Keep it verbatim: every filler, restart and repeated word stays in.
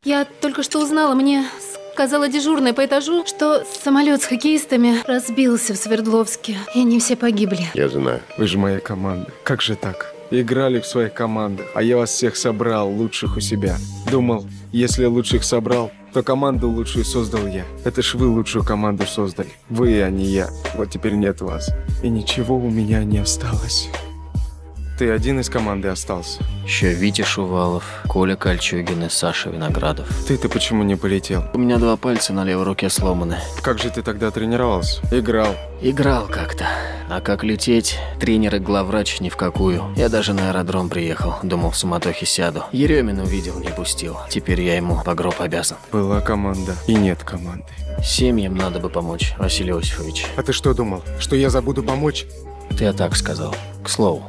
Я только что узнала, мне сказала дежурная по этажу, что самолет с хоккеистами разбился в Свердловске, и они все погибли. Я знаю. Вы же моя команда. Как же так? Играли в своих командах, а я вас всех собрал, лучших у себя. Думал, если лучших собрал, то команду лучшую создал я. Это ж вы лучшую команду создали. Вы, а не я. Вот теперь нет вас. И ничего у меня не осталось. Ты один из команды остался. Еще Витя Шувалов, Коля Кольчугин и Саша Виноградов. Ты-то почему не полетел? У меня два пальца на левой руке сломаны. Как же ты тогда тренировался? Играл. Играл как-то. А как лететь, тренер и главврач ни в какую. Я даже на аэродром приехал, думал, в суматохе сяду. Еремин увидел, не пустил. Теперь я ему по гроб обязан. Была команда и нет команды. Семьям надо бы помочь, Василий Иосифович. А ты что думал, что я забуду помочь? Ты так сказал. К слову.